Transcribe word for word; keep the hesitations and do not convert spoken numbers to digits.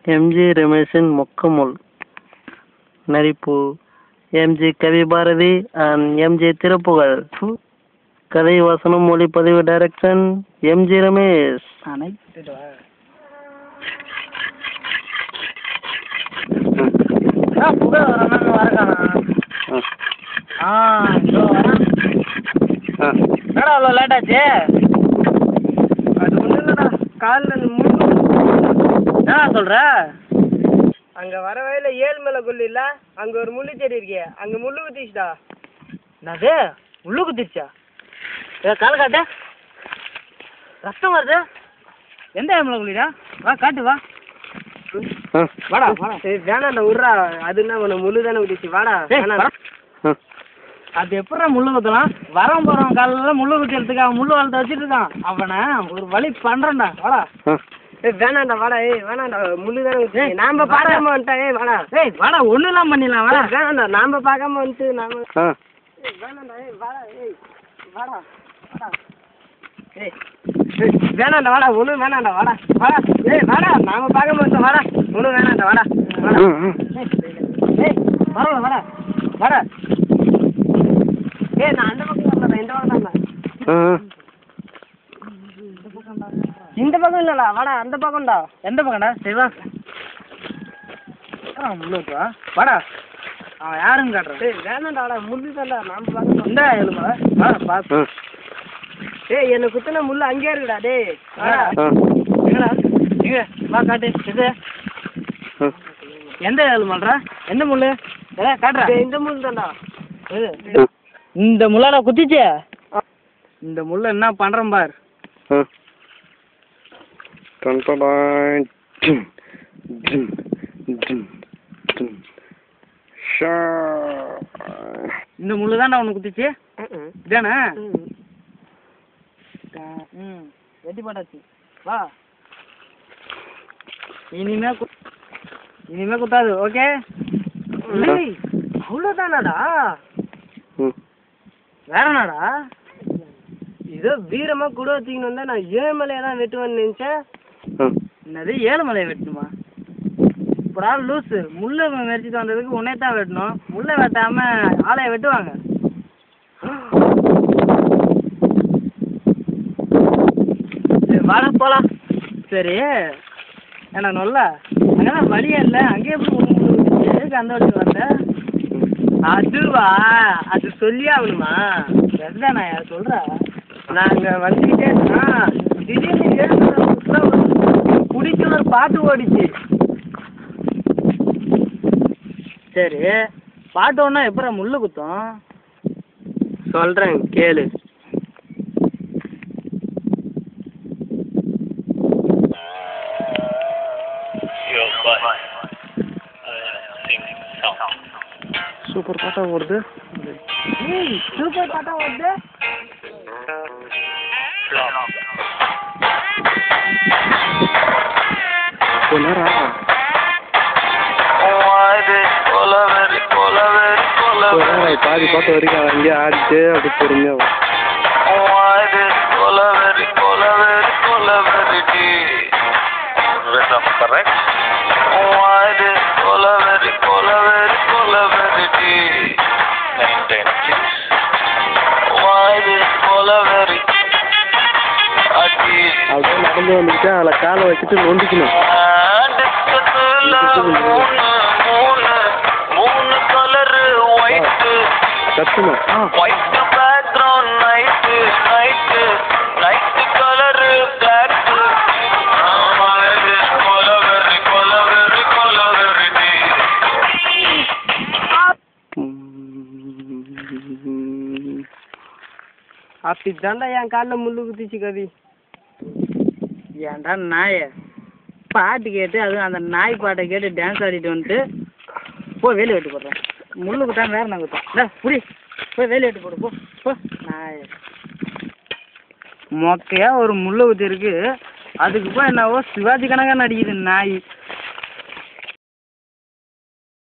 MG ரமேஷின் மொக்கமுல். நடிப்பு M G Kavi Bharathi and M G Thiruppugazh. கதை வசனம் ஒளிப்பதிவு டைரக்ஷன் எம்ஜி ரமேஷ். என்னடா அவ்வளோ லேட் ஆச்சு? அது ஒன்றும் இல்லைடா, காலில் முள்ளு என்ன சொல்கிற? அங்கே வர வயலில் ஏழு மேலே கொல்லு இல்லை, அங்கே ஒரு முள்ளு செடி இருக்கே, அங்கே முள்ளு குத்திச்சுடா. என்னது முள்ளு குத்திருச்சா? ஏ கால் காட்டு, ரத்தம் வருது. எந்த ஏழு கொல்லிடா? வா காட்டு, வா வாடா வாடா. சரி வேணாண்டா விட்றா, அது என்ன பண்ண, முள்ளு தானே குத்திச்சு, வாடா வேணாம். அது எப்படா முள்ளு குத்தலாம்? வரம் போகிறவன் காலில் முள்ளு குத்திறதுக்கு அவன் முள்ளு வளர்த்து வச்சுட்டு இருக்கான். அவனை ஒரு வழி பண்ணுறேன்டா, வாடா. ஏய் வேணாண்டா வாடா. ஏய் வேணாண்டா, முள்ளு தானே குத்தி, நாம பார்க்காம வந்துட்டேன். ஏய் வாடா. ஏய் வாடா, ஒன்றும் இல்லாமல் பண்ணிடலாம், வாடா. வேணாண்டா, நாம பார்க்காம வந்துட்டு நாம வேணாண்டா. ஏய் வாடா. ஏய் வாடா வாடா. ஏய் வேணாண்டா வாடா, ஒன்றும் வேணாண்டா, வாடா வாடா. ஏய் வாடா, நாம பார்க்காம வந்துட்டோம், வாடா. ஒன்றும் வேணாண்டா, வாடா வாடா. ஏய் வாடா வாடா வாடா. ஏய் நான் அந்த பக்கம் வரல, இந்த பக்கம் தான். இந்த பக்கம் இல்லடா, வாடா அந்த பக்கம்டா. எந்த பக்கம்டா? சரி வா. முள்ளுவா வாடா. அவன் யாருன்னு காட்டுறான். ஏய் வேணாண்டா, வாடா முள்ளு தான்டா, நாம பார்க்க இந்த எழுமா வாடா பார்த்து. ஏய் என்னை குத்தின முள்ளு அங்கேயே இருக்குடா. டேய் வாடா. எங்கடா எங்க வா காட்டு. இது எந்த ஏழு மால்றா? எந்த முள்ளு? ஏ காட்டுறா. இந்த முள்ளு தான்டா. இது இந்த முள்ளாடா குத்திச்சு. இந்த முள்ள என்ன பண்றேன் பார். இந்த முள்ளு தான்டா உனக்கு குத்திச்சு. இதானே? ம் வெட்டி போட்டாச்சு, வா. இனிமே இனிமே குத்தாது, ஓகே? அவ்வளோதானாடா? வேறனாடா? இதோ வீரமாக கூட வச்சுக்கணும் வந்தா நான் ஏழுமலையை தான் வெட்டுவேன்னு நினச்சேன். என்னது ஏழுமலையை வெட்டணுமா? இப்படா லூஸு, முள்ளை மெரிச்சிட்டு வந்ததுக்கு உன்னே தான் வெட்டணும். முள்ளை வெட்டாமல் ஆளையை வெட்டுவாங்க. வாட போகலாம். சரி என்ன நொல்ல, அங்கேதான் வழியே இல்லை, அங்கேயே எப்படி அந்த வழி வந்த? அதுவா, அது சொல்லி ஆகணுமா? எதுதான் நான் யார் சொல்கிறா? நாங்கள் வந்துக்கிட்டே இருந்தா திடீர்னு ஏழு பிடிச்சி ஒரு பாட்டு ஓடிச்சு. சரி பாட்டு ஒன்றா எப்படா முள்ளு குத்தம்? சொல்கிறேன் கேளு. சூப்பர் பாட்டா ஓடுது. ஏய் சூப்பர் பாட்டா ஓடுது. பாதி பாட்டு வரைக்கும் அங்கேயே ஆடிட்டு அப்படி பொறுமையாக அப்படியே நடந்து வந்துக்கிட்டு அதில் காலை வச்சுட்டு நொண்டிக்கணும். கத்தணும். அப்படித்தாண்டா என் காலில் முள்ளு குத்திச்சு கவி. ஏன்டா நாய பாட்டு கேட்டு அதுவும் அந்த நாய் பாட்டை கேட்டு டான்ஸ் ஆடிட்டு வந்துட்டு போய் வேலி வெட்டு போடுறேன். முள்ளு குத்தான் வேற நான் குத்தேன். இல்லை புடி போய் வேலி வெட்டு போடு போ போ. நாய மொக்கையாக ஒரு முள்ளு குத்தி இருக்கு, அதுக்கு போய் என்னவோ சிவாஜி கணக்காக நடிக்குது நாய்.